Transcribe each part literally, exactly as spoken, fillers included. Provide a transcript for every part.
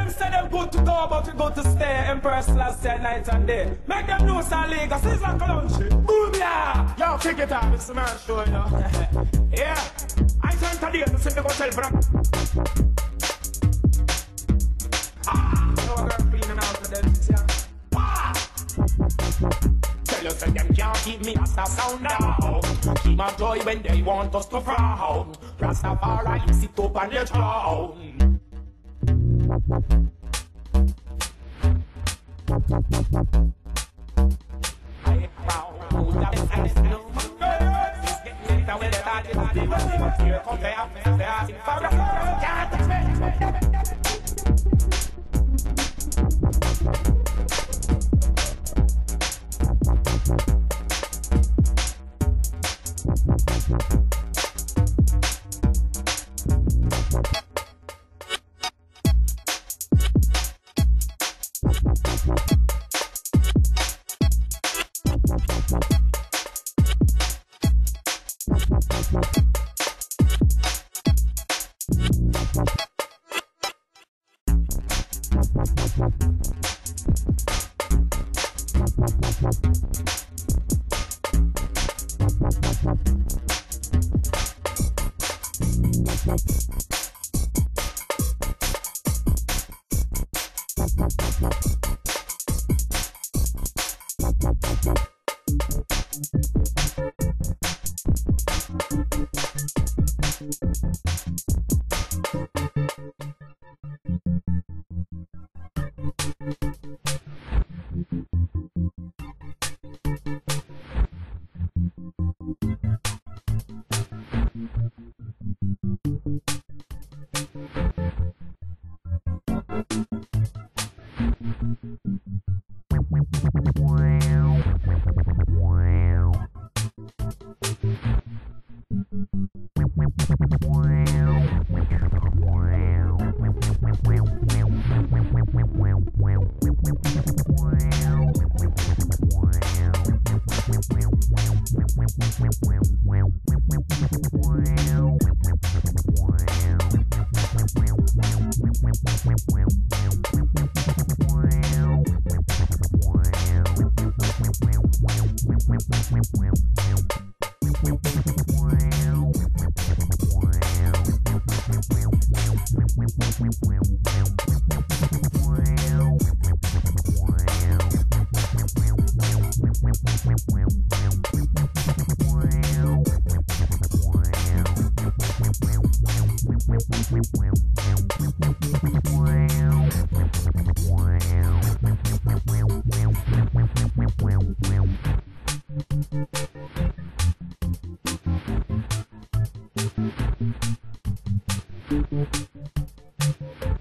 them say them good to go, but we good to stay. Empress last year, night and day. Make them know San Legas is like a country. Boom, yeah. Yo, kick it up, it's a man show, you know. Yeah. I sent a deal to see me go tell Frank. Ah, no girl cleaning out the dentist, yeah. Ah. Tell us that them can't keep me as a sound down. Keep my joy when they want us to frown. Rastafari, you sit up on your throne. I found who the best I know. It's getting better when they start to do. Here come the office, they're asking for a can't touch me.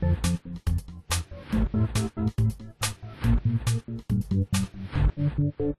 Thank you.